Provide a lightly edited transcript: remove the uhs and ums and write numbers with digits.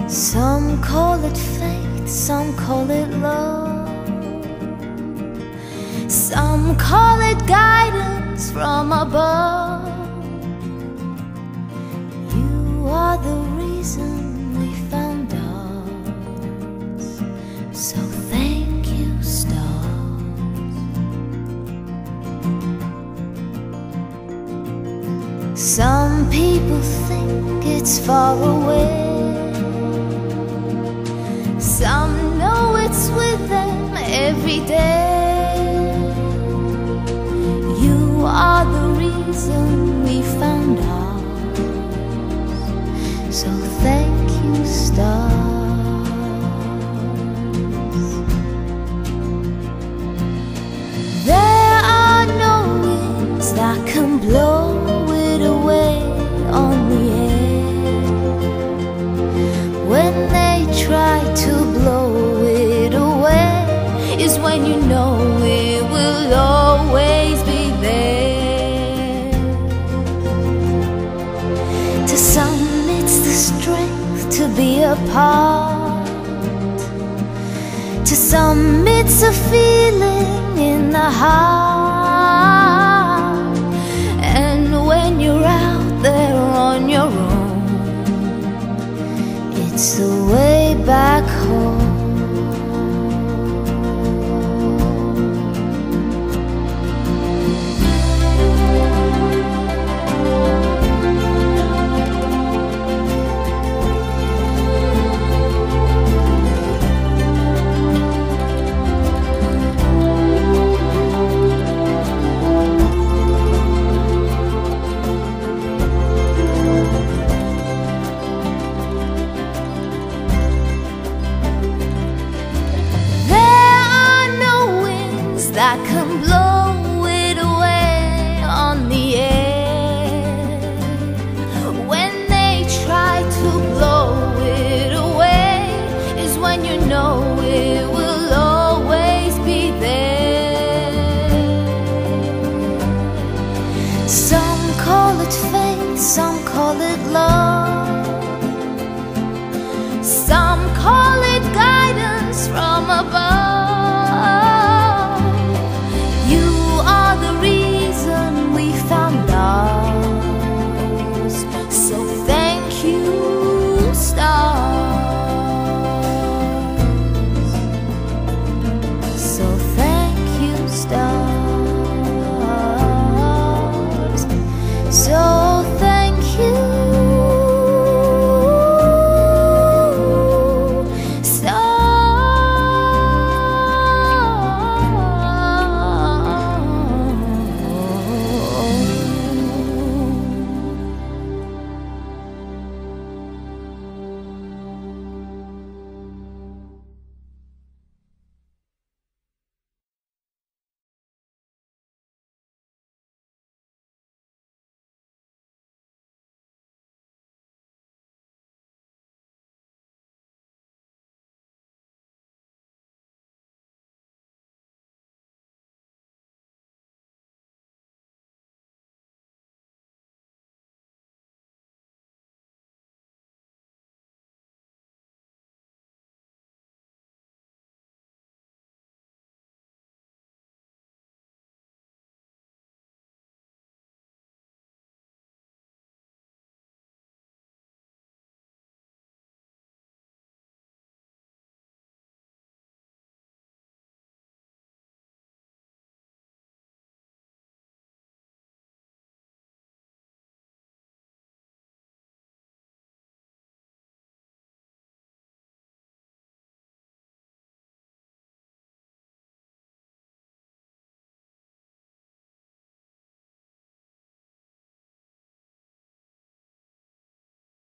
Some call it fate, some call it love, some call it guidance from above. You are the reason we found us, so thank you, stars. Some people think it's far away, some know it's with them every day. You are the reason we found ours, so thank you, stars. There are no winds that can blow it away on the air. When they try to blow it away is when you know it will always be there. To some it's the strength to be apart, to some it's a feeling in the heart. And when you're out there on your own, it's the way back home. That can blow it away on the air. When they try to blow it away is when you know it will always be there. Some call it fate, some call it love, some call it guidance from above. So